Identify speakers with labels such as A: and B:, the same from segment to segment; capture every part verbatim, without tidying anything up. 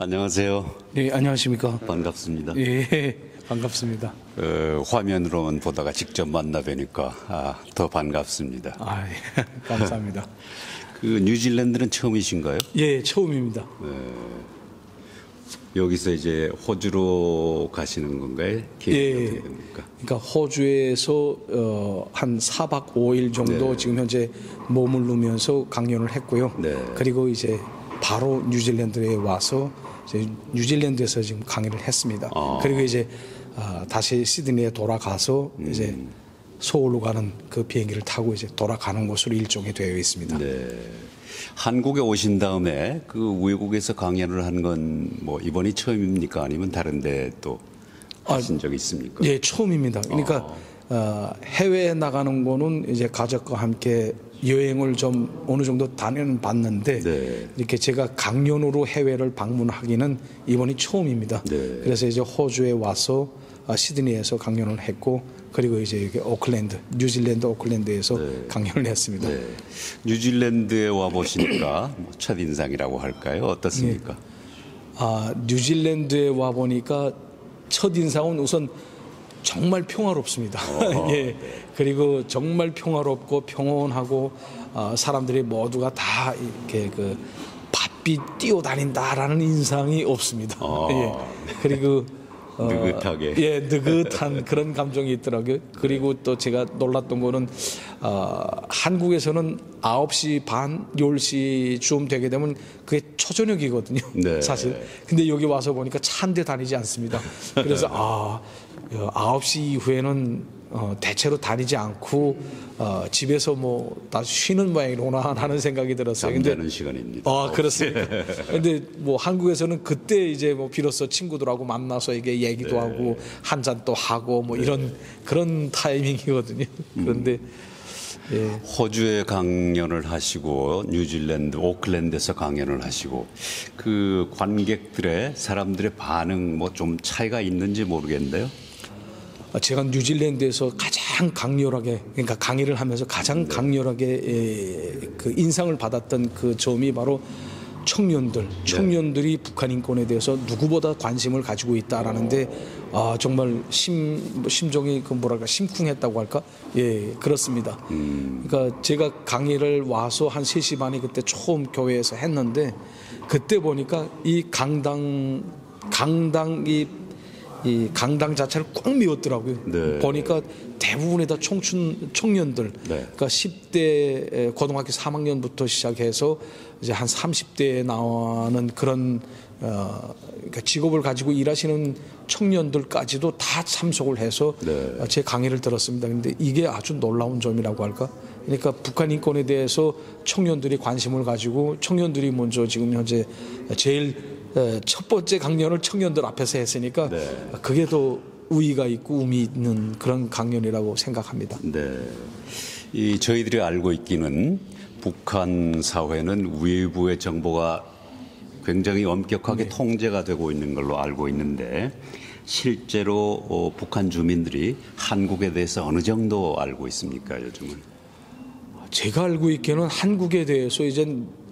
A: 안녕하세요.
B: 네, 안녕하십니까.
A: 반갑습니다.
B: 예, 반갑습니다.
A: 어, 화면으로만 보다가 직접 만나 뵈니까 아, 더 반갑습니다.
B: 아, 예, 감사합니다.
A: 그 뉴질랜드는 처음이신가요?
B: 예, 처음입니다.
A: 여기서 이제 호주로 가시는 건가요? 계획이
B: 예,
A: 어떻게 됩니까?
B: 그러니까 호주에서 어, 한 사 박 오 일 정도
A: 네.
B: 지금 현재 머무르면서 강연을 했고요.
A: 네.
B: 그리고 이제 바로 뉴질랜드에 와서 이제 뉴질랜드에서 지금 강의를 했습니다.
A: 아.
B: 그리고 이제 아, 다시 시드니에 돌아가서
A: 음.
B: 이제 서울로 가는 그 비행기를 타고 이제 돌아가는 것으로 일정이 되어 있습니다.
A: 네. 한국에 오신 다음에 그 외국에서 강연을 한 건 뭐 이번이 처음입니까? 아니면 다른데 또 하신 적이 있습니까?
B: 예, 처음입니다. 그러니까 어, 해외에 나가는 거는 이제 가족과 함께 여행을 좀 어느 정도 다녀는 봤는데
A: 네.
B: 이렇게 제가 강연으로 해외를 방문하기는 이번이 처음입니다.
A: 네.
B: 그래서 이제 호주에 와서 아, 시드니에서 강연을 했고 그리고 이제 여기 오클랜드, 뉴질랜드 오클랜드에서
A: 네.
B: 강연을 했습니다.
A: 네. 뉴질랜드에 와 보시니까 뭐 첫인상이라고 할까요? 어떻습니까?
B: 아, 뉴질랜드에 와 보니까 첫 인상은 우선 정말 평화롭습니다.
A: 어,
B: 예. 그리고 정말 평화롭고 평온하고 어, 사람들이 모두가 다 이렇게 그 바삐 뛰어다닌다라는 인상이 없습니다.
A: 어.
B: 예. 그리고 어,
A: 느긋하게.
B: 예, 느긋한 그런 감정이 있더라고요. 그리고 또 제가 놀랐던 거는 어, 한국에서는 아홉 시 반, 열 시쯤 되게 되면 그게 초저녁이거든요.
A: 네.
B: 사실. 근데 여기 와서 보니까 차 한 대 다니지 않습니다. 그래서 아, 아홉 시 이후에는 어, 대체로 다니지 않고 어, 집에서 뭐 다 쉬는 모양이구나 하는 생각이 들었어요.
A: 잠자는 시간입니다.
B: 아, 그렇습니까? 근데 뭐 한국에서는 그때 이제 뭐 비로소 친구들하고 만나서 이게 얘기도
A: 네.
B: 하고 한 잔 또 하고 뭐 이런 그런 타이밍이거든요. 그런데 예.
A: 호주에 강연을 하시고 뉴질랜드 오클랜드에서 강연을 하시고 그 관객들의 사람들의 반응 뭐 좀 차이가 있는지 모르겠는데요.
B: 제가 뉴질랜드에서 가장 강렬하게 그러니까 강의를 하면서 가장 강렬하게 에, 그 인상을 받았던 그 점이 바로 청년들, 청년들이 북한 인권에 대해서 누구보다 관심을 가지고 있다라는데 아 정말 심 심정이 그 뭐랄까 심쿵했다고 할까 예 그렇습니다. 그러니까 제가 강의를 와서 한 세 시 반에 그때 처음 교회에서 했는데 그때 보니까 이 강당 강당이 이 강당 자체를 꽉 메웠더라고요.
A: 네.
B: 보니까 대부분이 다 청춘 청년들,
A: 네.
B: 그러니까 십 대 고등학교 삼 학년부터 시작해서 이제 한 삼십 대에 나오는 그런 어, 그러니까 직업을 가지고 일하시는 청년들까지도 다 참석을 해서
A: 네.
B: 제 강의를 들었습니다. 그런데 이게 아주 놀라운 점이라고 할까? 그러니까 북한 인권에 대해서 청년들이 관심을 가지고 청년들이 먼저 지금 현재 제일 첫 번째 강연을 청년들 앞에서 했으니까
A: 네.
B: 그게 더 우위가 있고 의미 있는 그런 강연이라고 생각합니다.
A: 네. 이 저희들이 알고 있기는 북한 사회는 외부의 정보가 굉장히 엄격하게
B: 네.
A: 통제가 되고 있는 걸로 알고 있는데 실제로 어, 북한 주민들이 한국에 대해서 어느 정도 알고 있습니까, 요즘은?
B: 제가 알고 있기에는 한국에 대해서 이제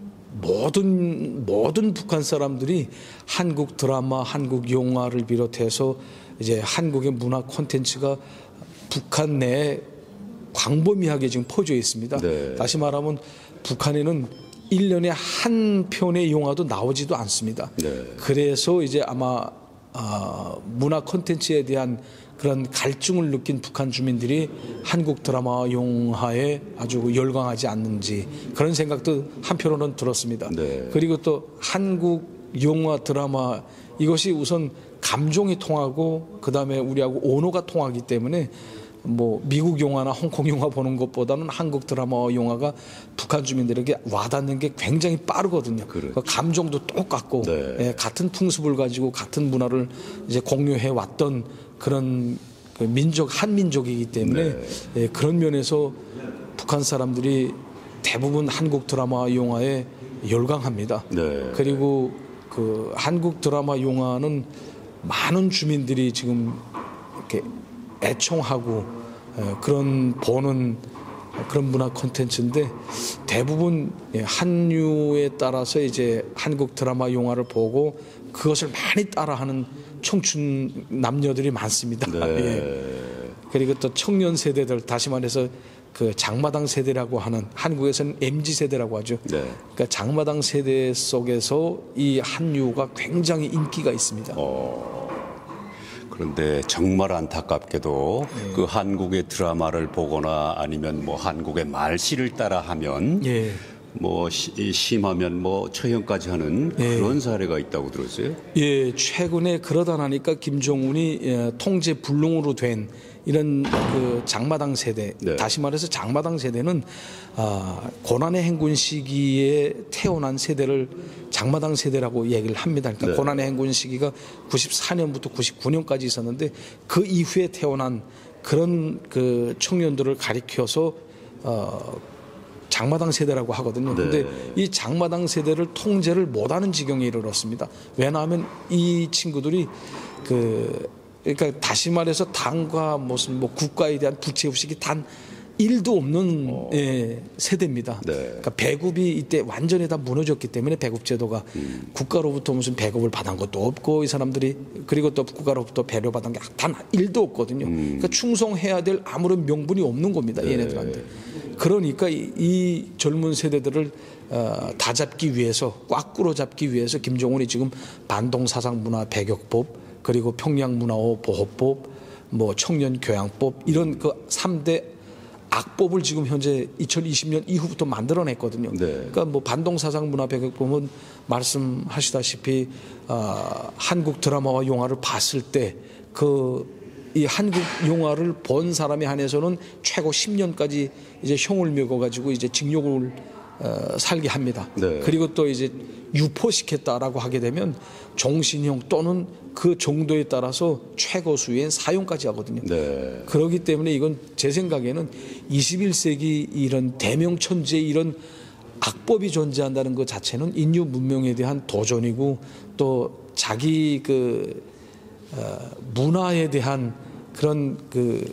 B: 모든 모든 북한 사람들이 한국 드라마, 한국 영화를 비롯해서 이제 한국의 문화 콘텐츠가 북한 내에 광범위하게 지금 퍼져 있습니다.
A: 네.
B: 다시 말하면 북한에는 일 년에 한 편의 영화도 나오지도 않습니다.
A: 네.
B: 그래서 이제 아마 아, 문화 콘텐츠에 대한 그런 갈증을 느낀 북한 주민들이 한국 드라마 영화에 아주 열광하지 않는지 그런 생각도 한편으로는 들었습니다.
A: 네.
B: 그리고 또 한국 영화 드라마 이것이 우선 감정이 통하고 그다음에 우리하고 언어가 통하기 때문에 뭐 미국 영화나 홍콩 영화 보는 것보다는 한국 드라마 영화가 북한 주민들에게 와닿는 게 굉장히 빠르거든요.
A: 그렇죠.
B: 그 감정도 똑같고
A: 네.
B: 예, 같은 풍습을 가지고 같은 문화를 이제 공유해 왔던 그런 그 민족 한민족이기 때문에
A: 네.
B: 예, 그런 면에서 북한 사람들이 대부분 한국 드라마 영화에 열광합니다.
A: 네.
B: 그리고 그 한국 드라마 영화는 많은 주민들이 지금 이렇게 애청하고 그런 보는 그런 문화 콘텐츠인데 대부분 한류에 따라서 이제 한국 드라마 영화를 보고 그것을 많이 따라하는 청춘 남녀들이 많습니다.
A: 네.
B: 예. 그리고 또 청년 세대들, 다시 말해서 그 장마당 세대라고 하는, 한국에서는 엠지 세대라고 하죠.
A: 네.
B: 그러니까 장마당 세대 속에서 이 한류가 굉장히 인기가 있습니다.
A: 어, 그런데 정말 안타깝게도
B: 네.
A: 그 한국의 드라마를 보거나 아니면 뭐 한국의 말씨를 따라하면
B: 예.
A: 뭐 시- 심하면 뭐 처형까지 하는
B: 예.
A: 그런 사례가 있다고 들었어요.
B: 예, 최근에 그러다 나니까 김정은이 예, 통제 불능으로 된 이런 그 장마당 세대,
A: 네.
B: 다시 말해서 장마당 세대는 아, 고난의 행군 시기에 태어난 세대를 장마당 세대라고 얘기를 합니다. 그러니까
A: 네.
B: 고난의 행군 시기가 구십사 년부터 구십구 년까지 있었는데 그 이후에 태어난 그런 그 청년들을 가리켜서 어, 장마당 세대라고 하거든요. 그런데
A: 네.
B: 이 장마당 세대를 통제를 못하는 지경에 이르렀습니다. 왜냐하면 이 친구들이 그 그러니까 다시 말해서 당과 무슨 뭐 국가에 대한 부채 의식이 단 일도 없는 예, 세대입니다.
A: 네.
B: 그러니까 배급이 이때 완전히 다 무너졌기 때문에 배급 제도가
A: 음.
B: 국가로부터 무슨 배급을 받은 것도 없고 이 사람들이 그리고 또 국가로부터 배려받은 게 단 일도 없거든요.
A: 음.
B: 그러니까 충성해야 될 아무런 명분이 없는 겁니다.
A: 네.
B: 얘네들한테. 그러니까 이, 이 젊은 세대들을 어, 다 잡기 위해서 꽉 끌어잡기 위해서 김정은이 지금 반동사상문화 배격법 그리고 평양문화보호법 뭐 청년교양법 이런 그 삼 대 악법을 지금 현재 이천이십 년 이후부터 만들어냈거든요.
A: 네.
B: 그러니까 뭐 반동사상문화 배격법은 말씀하시다시피 어, 한국 드라마와 영화를 봤을 때 그 이 한국 영화를 본 사람에 한해서는 최고 십 년까지 이제 형을 먹어가지고 이제 징역을 어, 살게 합니다.
A: 네.
B: 그리고 또 이제 유포시켰다라고 하게 되면 종신형 또는 그 정도에 따라서 최고 수위엔 사형까지 하거든요.
A: 네.
B: 그렇기 때문에 이건 제 생각에는 이십일 세기 이런 대명천지의 이런 악법이 존재한다는 것 자체는 인류 문명에 대한 도전이고 또 자기 그 어, 문화에 대한 그런 그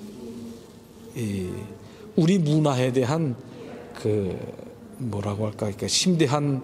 B: 이, 우리 문화에 대한 그 뭐라고 할까 그러니까 심대한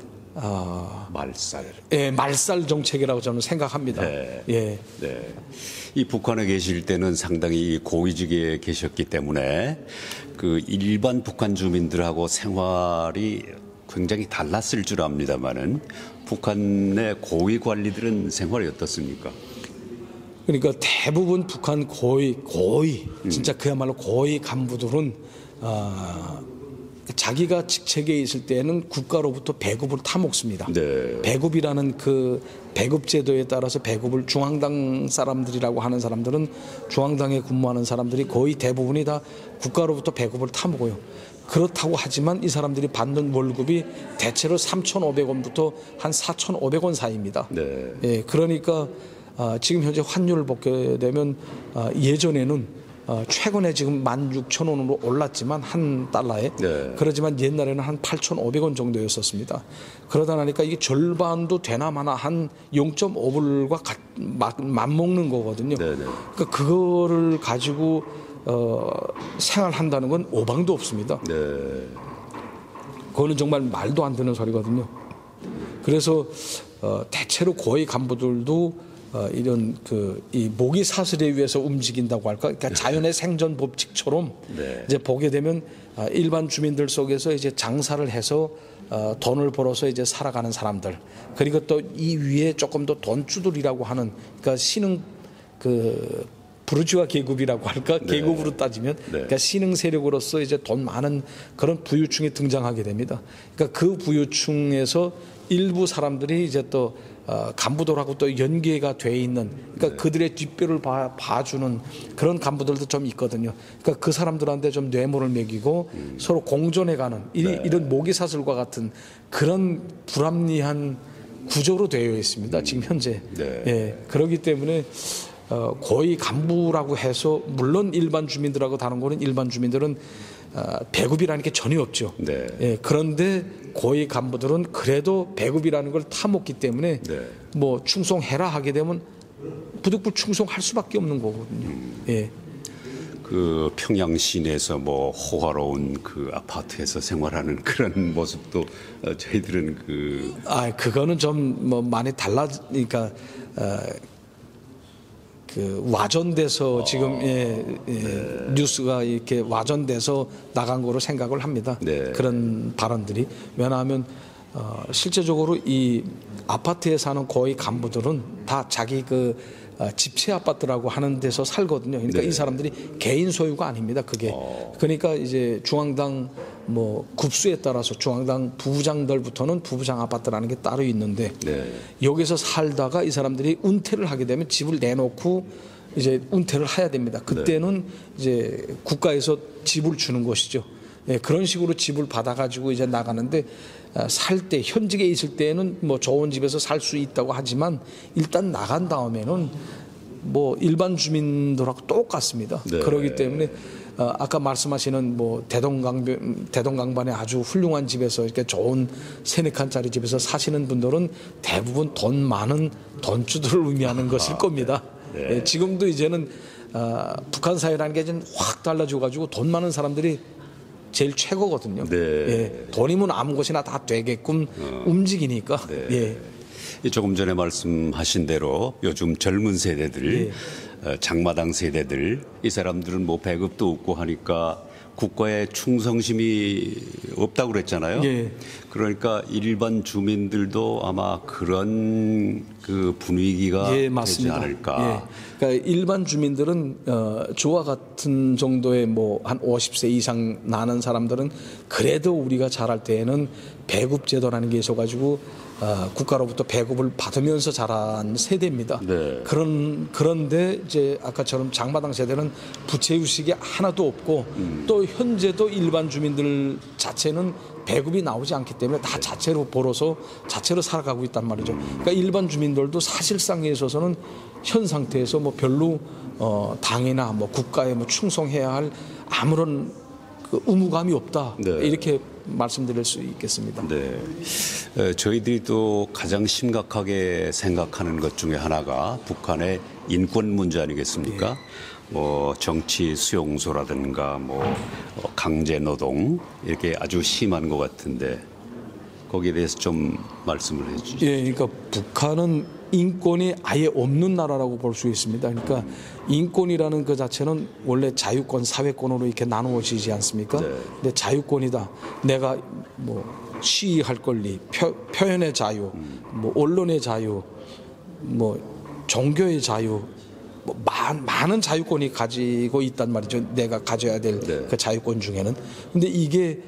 B: 어,
A: 말살.
B: 예, 말살 정책이라고 저는 생각합니다.
A: 네.
B: 예.
A: 네. 이 북한에 계실 때는 상당히 고위직에 계셨기 때문에 그 일반 북한 주민들하고 생활이 굉장히 달랐을 줄 압니다만은 북한의 고위 관리들은 생활이 어떻습니까?
B: 그러니까 대부분 북한 고위 고위 진짜 그야말로 고위 간부들은 어, 자기가 직책에 있을 때는 국가로부터 배급을 타먹습니다.
A: 네.
B: 배급이라는 그 배급 제도에 따라서 배급을 중앙당 사람들이라고 하는 사람들은 중앙당에 근무하는 사람들이 거의 대부분이 다 국가로부터 배급을 타먹어요. 그렇다고 하지만 이 사람들이 받는 월급이 대체로 삼천오백 원부터 한 사천오백 원 사이입니다.
A: 네.
B: 예, 그러니까 아, 지금 현재 환율을 보게 되면 아, 예전에는 아, 최근에 지금 만 육천 원으로 올랐지만 한 달러에
A: 네.
B: 그러지만 옛날에는 한 팔천오백 원 정도였었습니다. 그러다 나니까 이게 절반도 되나 마나 한 영 점 오 불과 같, 맞먹는 거거든요.
A: 네, 네.
B: 그러니까 그거를 가지고 어, 생활한다는 건 오방도 없습니다.
A: 네.
B: 그거는 정말 말도 안 되는 소리거든요. 그래서 어, 대체로 고위 간부들도 어, 이런 그 이 모기 사슬에 의해서 움직인다고 할까? 그러니까 자연의 생존 법칙처럼
A: 네.
B: 이제 보게 되면 아, 일반 주민들 속에서 이제 장사를 해서 어, 돈을 벌어서 이제 살아가는 사람들 그리고 또 이 위에 조금 더 돈주들이라고 하는 그러니까 신흥 그 부르주아 계급이라고 할까?
A: 네.
B: 계급으로 따지면
A: 네.
B: 그러니까 신흥 세력으로서 이제 돈 많은 그런 부유층이 등장하게 됩니다. 그러니까 그 부유층에서 일부 사람들이 이제 또 어, 간부들하고 또 연계가 돼 있는 그러니까
A: 네.
B: 그들의 뒷배를 봐, 봐주는 그런 간부들도 좀 있거든요. 그러니까 그 사람들한테 좀 뇌물을 먹이고
A: 음.
B: 서로 공존해가는 이,
A: 네.
B: 이런 모기사슬과 같은 그런 불합리한 구조로 되어 있습니다. 지금 현재.
A: 네.
B: 예, 그렇기 때문에 어, 고위 간부라고 해서 물론 일반 주민들하고 다른 거는 일반 주민들은 어, 배급이라는 게 전혀 없죠.
A: 네.
B: 예, 그런데 고위 간부들은 그래도 배급이라는 걸 타먹기 때문에
A: 네.
B: 뭐 충성해라 하게 되면 부득불 충성할 수밖에 없는 거거든요. 예.
A: 그 평양 시내에서 뭐 호화로운 그 아파트에서 생활하는 그런 모습도 어, 저희들은 그
B: 아, 그거는 좀 뭐 많이 달라니까 어, 그 와전돼서 지금 예, 예, 뉴스가 이렇게 와전돼서 나간 거로 생각을 합니다.
A: 네.
B: 그런 발언들이 왜냐하면 어, 실제적으로 이 아파트에 사는 고위 간부들은 다 자기 그 어, 집체 아파트라고 하는 데서 살거든요. 그러니까
A: 네.
B: 이 사람들이 개인 소유가 아닙니다. 그게
A: 어.
B: 그러니까 이제 중앙당 뭐 급수에 따라서 중앙당 부부장들부터는 부부장 아파트라는 게 따로 있는데
A: 네.
B: 여기서 살다가 이 사람들이 은퇴를 하게 되면 집을 내놓고 이제 은퇴를 해야 됩니다. 그때는 이제 국가에서 집을 주는 것이죠. 예, 그런 식으로 집을 받아가지고 이제 나가는데 살 때 현직에 있을 때는 뭐 좋은 집에서 살 수 있다고 하지만 일단 나간 다음에는 뭐 일반 주민들하고 똑같습니다.
A: 네.
B: 그렇기 때문에 어, 아까 말씀하시는 뭐 대동강 대동강반에 아주 훌륭한 집에서 이렇게 좋은 세네 칸짜리 집에서 사시는 분들은 대부분 돈 많은 돈주들을 의미하는 것일
A: 아,
B: 겁니다.
A: 네. 네.
B: 예, 지금도 이제는 어, 북한 사회라는 게 이제 확 달라져가지고 돈 많은 사람들이 제일 최고거든요.
A: 네.
B: 예, 돈이면 아무 곳이나 다 되게끔
A: 어.
B: 움직이니까.
A: 네.
B: 예.
A: 조금 전에 말씀하신 대로 요즘 젊은 세대들,
B: 예.
A: 어, 장마당 세대들 이 사람들은 뭐 배급도 없고 하니까 국가에 충성심이 없다고 그랬잖아요.
B: 예.
A: 그러니까 일반 주민들도 아마 그런 그 분위기가
B: 예,
A: 되지
B: 맞습니다.
A: 않을까.
B: 예. 그러니까 일반 주민들은 어, 저와 같은 정도의 뭐 한 오십 세 이상 나는 사람들은 그래도 우리가 자랄 때에는 배급 제도라는 게 있어가지고 어, 국가로부터 배급을 받으면서 자란 세대입니다.
A: 네.
B: 그런 그런데 이제 아까처럼 장마당 세대는 부채 의식이 하나도 없고
A: 음.
B: 또 현재도 일반 주민들 자체는 배급이 나오지 않기 때문에 다 자체로 벌어서 자체로 살아가고 있단 말이죠. 그러니까 일반 주민들도 사실상에 있어서는 현 상태에서 뭐 별로 어, 당이나 뭐 국가에 뭐 충성해야 할 아무런 그 의무감이 없다.
A: 네.
B: 이렇게 말씀드릴 수 있겠습니다.
A: 네. 에, 저희들이 또 가장 심각하게 생각하는 것 중에 하나가 북한의 인권 문제 아니겠습니까?
B: 예.
A: 뭐 정치 수용소라든가 뭐 어, 강제 노동 이렇게 아주 심한 것 같은데 거기에 대해서 좀 말씀을 해주시죠.
B: 예, 그러니까 북한은 인권이 아예 없는 나라라고 볼 수 있습니다. 그러니까 인권이라는 그 자체는 원래 자유권, 사회권으로 이렇게 나누어지지 않습니까?
A: 네.
B: 근데 자유권이다. 내가 뭐 시위할 권리, 표, 표현의 자유, 뭐 언론의 자유, 뭐 종교의 자유, 뭐 많, 많은 자유권이 가지고 있단 말이죠. 내가 가져야 될 그
A: 네.
B: 자유권 중에는. 근데 이게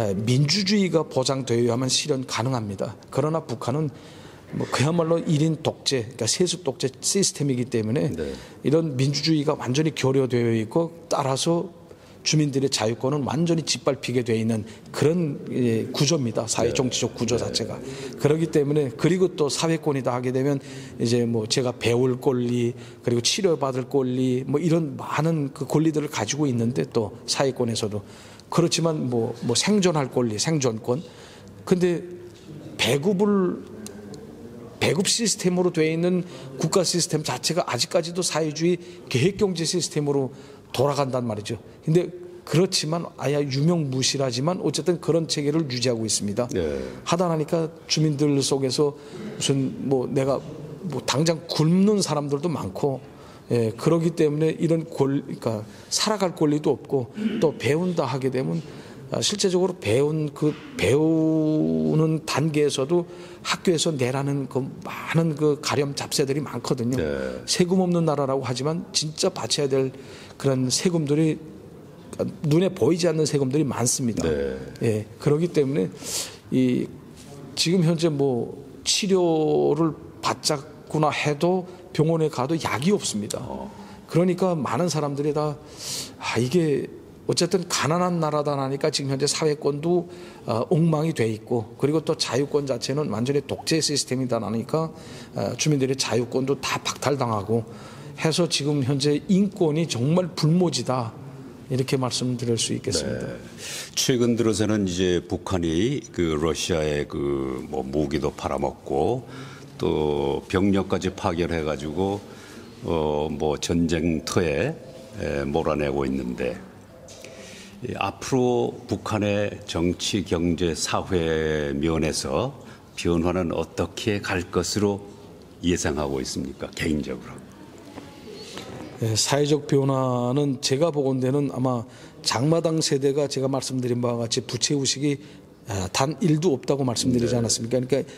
B: 민주주의가 보장되어야만 실현 가능합니다. 그러나 북한은 뭐 그야말로 일인 독재, 그러니까 세습 독재 시스템이기 때문에
A: 네.
B: 이런 민주주의가 완전히 결여되어 있고 따라서 주민들의 자유권은 완전히 짓밟히게 되어 있는 그런 구조입니다. 사회 정치적 구조 자체가. 그렇기 때문에 그리고 또 사회권이다 하게 되면 이제 뭐 제가 배울 권리 그리고 치료받을 권리 뭐 이런 많은 그 권리들을 가지고 있는데 또 사회권에서도 그렇지만 뭐, 뭐 생존할 권리, 생존권. 근데 배급을 배급 시스템으로 되어 있는 국가 시스템 자체가 아직까지도 사회주의 계획경제 시스템으로 돌아간단 말이죠. 근데 그렇지만 아예 유명무실하지만 어쨌든 그런 체계를 유지하고 있습니다.
A: 네.
B: 하다 보니까 주민들 속에서 무슨 뭐 내가 뭐 당장 굶는 사람들도 많고 예, 그렇기 때문에 이런 권리, 그러니까 살아갈 권리도 없고 또 배운다 하게 되면 실제적으로 배운 그 배우는 단계에서도 학교에서 내라는 그 많은 그 가렴 잡세들이 많거든요.
A: 네.
B: 세금 없는 나라라고 하지만 진짜 바쳐야 될 그런 세금들이 눈에 보이지 않는 세금들이 많습니다.
A: 네.
B: 예, 그렇기 때문에 이 지금 현재 뭐 치료를 받자꾸나 해도 병원에 가도 약이 없습니다. 그러니까 많은 사람들이 다 아, 이게 어쨌든 가난한 나라다 하니까 지금 현재 사회권도 어, 엉망이 돼 있고 그리고 또 자유권 자체는 완전히 독재 시스템이다 하니까 어, 주민들의 자유권도 다 박탈당하고 해서 지금 현재 인권이 정말 불모지다 이렇게 말씀드릴 수 있겠습니다.
A: 네. 최근 들어서는 이제 북한이 그 러시아의 그 뭐 무기도 팔아먹고 또 병력까지 파견해가지고 어 뭐 전쟁터에 에, 몰아내고 있는데 이 앞으로 북한의 정치, 경제, 사회 면에서 변화는 어떻게 갈 것으로 예상하고 있습니까? 개인적으로.
B: 예, 사회적 변화는 제가 보건대는 아마 장마당 세대가 제가 말씀드린 바와 같이 부채의식이 단 일도 없다고 말씀드리지 않았습니까? 그러니까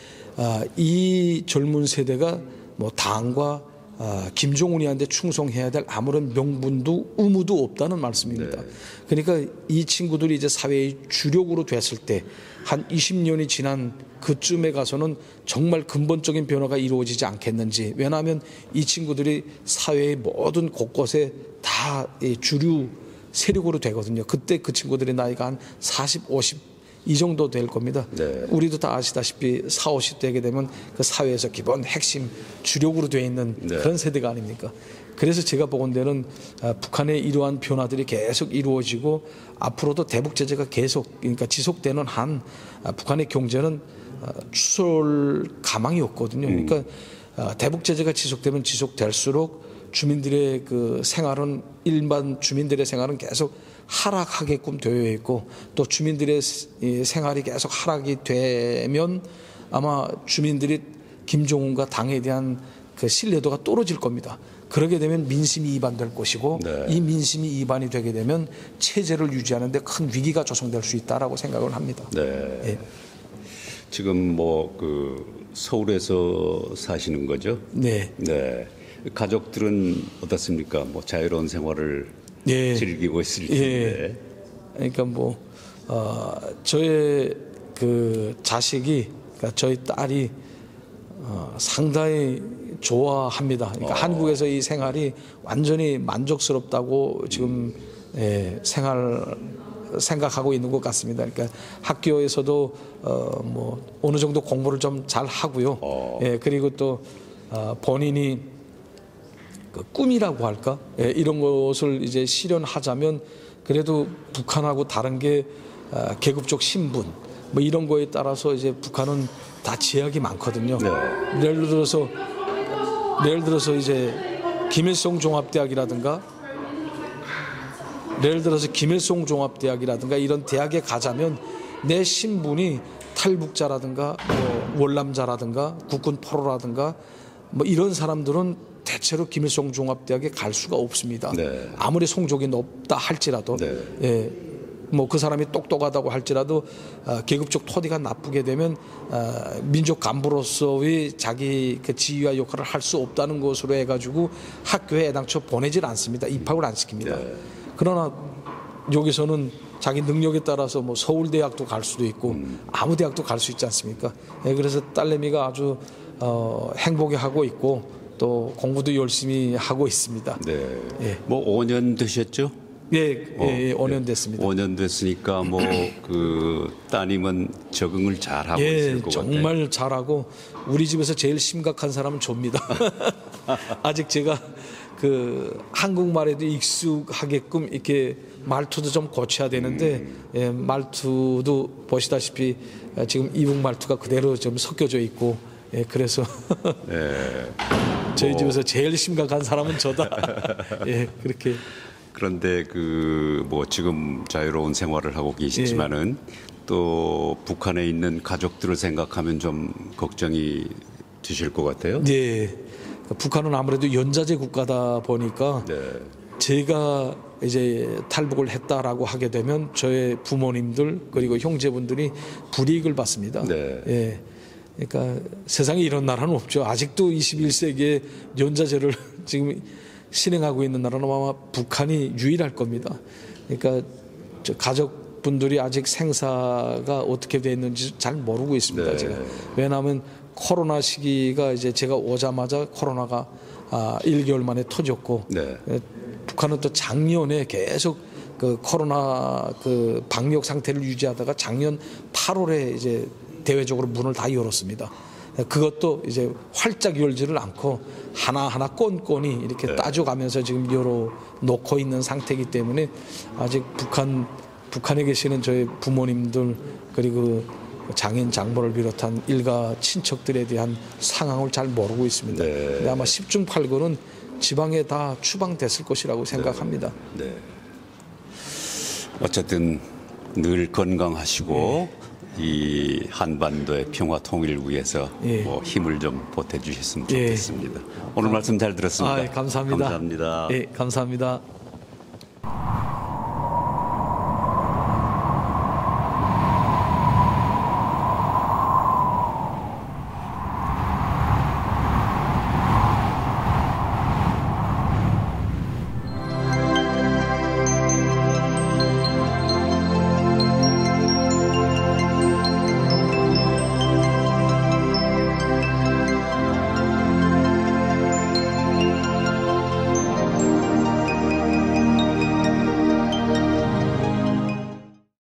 B: 이 젊은 세대가 뭐 당과 김정은이한테 충성해야 될 아무런 명분도 의무도 없다는 말씀입니다.
A: 네.
B: 그러니까 이 친구들이 이제 사회의 주력으로 됐을 때 한 이십 년이 지난 그쯤에 가서는 정말 근본적인 변화가 이루어지지 않겠는지. 왜냐하면 이 친구들이 사회의 모든 곳곳에 다 주류 세력으로 되거든요. 그때 그 친구들의 나이가 한 사십, 오십 이 정도 될 겁니다.
A: 네.
B: 우리도 다 아시다시피 사십, 오십 되게 되면 그 사회에서 기본 핵심 주력으로 되어 있는
A: 네.
B: 그런 세대가 아닙니까? 그래서 제가 보건대는 북한의 이러한 변화들이 계속 이루어지고 앞으로도 대북 제재가 계속 그러니까 지속되는 한 북한의 경제는 추설 가망이 없거든요. 그러니까 대북 제재가 지속되면 지속될수록 주민들의 그 생활은 일반 주민들의 생활은 계속 하락하게끔 되어 있고 또 주민들의 생활이 계속 하락이 되면 아마 주민들이 김정은과 당에 대한 그 신뢰도가 떨어질 겁니다. 그러게 되면 민심이 이반될 것이고
A: 네.
B: 이 민심이 이반이 되게 되면 체제를 유지하는 데 큰 위기가 조성될 수 있다라고 생각을 합니다.
A: 네.
B: 예.
A: 지금 뭐 그 서울에서 사시는 거죠?
B: 네.
A: 네. 가족들은 어떻습니까? 뭐 자유로운 생활을
B: 예.
A: 즐기고 있을
B: 예.
A: 텐데.
B: 그러니까 뭐 어, 저의 그 자식이 그러니까 저희 딸이 어, 상당히 좋아합니다. 그러니까
A: 어.
B: 한국에서 이 생활이 완전히 만족스럽다고 지금 예, 생활 생각하고 있는 것 같습니다. 그러니까 학교에서도 어, 뭐 어느 정도 공부를 좀 잘 하고요.
A: 어.
B: 예, 그리고 또 어, 본인이 그 꿈이라고 할까? 예, 이런 것을 이제 실현하자면 그래도 북한하고 다른 게 어, 계급적 신분 뭐 이런 거에 따라서 이제 북한은 다 제약이 많거든요.
A: 네.
B: 예를 들어서 예를 들어서 이제 김일성 종합대학이라든가 예를 들어서 김일성 종합대학이라든가 이런 대학에 가자면 내 신분이 탈북자라든가 뭐 월남자라든가 국군 포로라든가 뭐 이런 사람들은 대체로 김일성 종합대학에 갈 수가 없습니다.
A: 네.
B: 아무리 성적이 높다 할지라도
A: 네.
B: 예. 뭐 그 사람이 똑똑하다고 할지라도 어, 계급적 토대가 나쁘게 되면 어, 민족 간부로서의 자기 그 지위와 역할을 할 수 없다는 것으로 해가지고 학교에 애당초 보내질 않습니다. 입학을 안 시킵니다.
A: 네.
B: 그러나 여기서는 자기 능력에 따라서 뭐 서울대학도 갈 수도 있고
A: 음.
B: 아무 대학도 갈 수 있지 않습니까? 예, 그래서 딸내미가 아주 어, 행복해하고 있고 또 공부도 열심히 하고 있습니다.
A: 네.
B: 예.
A: 뭐 오 년 되셨죠?
B: 예, 예, 예, 오 년 됐습니다.
A: 오 년 됐으니까 뭐 그 따님은 적응을 잘 하고
B: 예,
A: 있을 것 같아요.
B: 정말 잘하고 우리 집에서 제일 심각한 사람은 접니다. 아직 제가 그 한국말에도 익숙하게끔 이렇게 말투도 좀 고쳐야 되는데
A: 음.
B: 예, 말투도 보시다시피 지금 이북 말투가 그대로 좀 섞여져 있고 예, 그래서
A: 네.
B: 저희
A: 뭐.
B: 집에서 제일 심각한 사람은 저다. 예, 그렇게.
A: 그런데 그 뭐 지금 자유로운 생활을 하고 계시지만은
B: 예.
A: 또 북한에 있는 가족들을 생각하면 좀 걱정이 되실 것 같아요.
B: 네. 북한은 아무래도 연자제 국가다 보니까
A: 네.
B: 제가 이제 탈북을 했다라고 하게 되면 저의 부모님들 그리고 형제분들이 불이익을 받습니다.
A: 네.
B: 예. 그러니까 세상에 이런 나라는 없죠. 아직도 이십일 세기에 연자제를 지금 실행하고 있는 나라는 아마 북한이 유일할 겁니다. 그러니까 저 가족분들이 아직 생사가 어떻게 되어 있는지 잘 모르고 있습니다.
A: 네.
B: 제가. 왜냐하면 코로나 시기가 이제 제가 오자마자 코로나가 아, 일 개월 만에 터졌고
A: 네.
B: 북한은 또 작년에 계속 그 코로나 그 방역 상태를 유지하다가 작년 팔월에 이제 대외적으로 문을 다 열었습니다. 그것도 이제 활짝 열지를 않고 하나하나 꼼꼼히 이렇게
A: 네.
B: 따져가면서 지금 열어 놓고 있는 상태이기 때문에 아직 북한, 북한에 계시는 저희 부모님들 그리고 장인 장모를 비롯한 일가 친척들에 대한 상황을 잘 모르고 있습니다.
A: 네.
B: 근데 아마 십중팔구는 지방에 다 추방됐을 것이라고 생각합니다.
A: 네. 어쨌든 늘 건강하시고 이 한반도의 평화 통일을 위해서
B: 예.
A: 뭐 힘을 좀 보태주셨으면
B: 예.
A: 좋겠습니다. 오늘 말씀 잘 들었습니다.
B: 아, 감사합니다.
A: 감사합니다.
B: 예, 감사합니다.